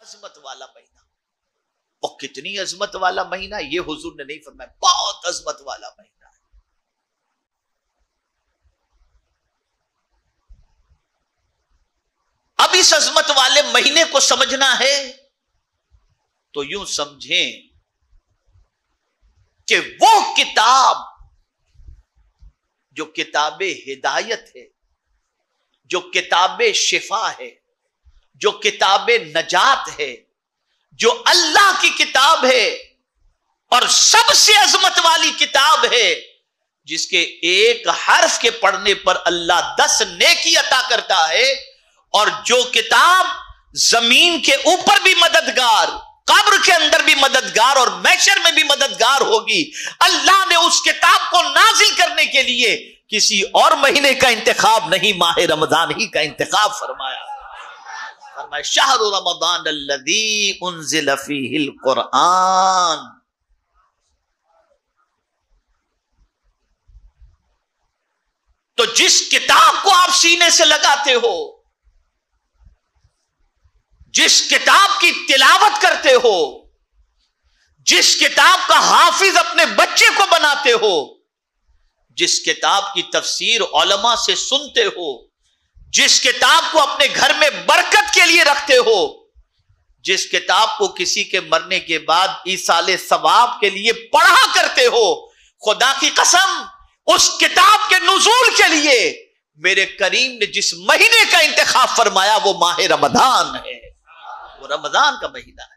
عظمت والا مہینہ. اور کتنی عظمت والا مہینہ یہ حضور نے نہیں فرمایا، بہت عظمت والا مہینہ. اب اس عظمت والے مہینے کو سمجھنا ہے تو یوں سمجھیں کہ وہ کتاب جو کتاب ہدایت ہے، جو کتاب شفا ہے، جو کتاب نجات ہے، جو اللہ کی کتاب ہے اور سب سے عظمت والی کتاب ہے، جس کے ایک حرف کے پڑھنے پر اللہ 10 نیکی عطا کرتا ہے، اور جو کتاب زمین کے اوپر بھی مددگار، قبر کے اندر بھی مددگار اور محشر میں بھی مددگار ہوگی. اللہ نے اس کتاب کو نازل کرنے کے لیے کسی اور مہینے کا انتخاب نہیں، ماہ رمضان ہی کا انتخاب فرمایا. فرمایا شہر رمضان الذی انزل فیہ القرآن. تو جس کتاب کو آپ سینے سے لگاتے ہو، جس کتاب کی تلاوت کرتے ہو، جس کتاب کا حافظ اپنے بچے کو بناتے ہو، جس کتاب کی تفسیر علماء سے سنتے ہو، جس کتاب کو اپنے گھر میں برکت کے لیے رکھتے ہو، جس کتاب کو کسی کے مرنے کے بعد ایصال ثواب کے لیے پڑھا کرتے ہو، خدا کی قسم اس کتاب کے نزول کے لیے میرے کریم نے جس مہینے کا انتخاب فرمایا وہ ماہ رمضان ہے، وہ رمضان کا مہینہ ہے.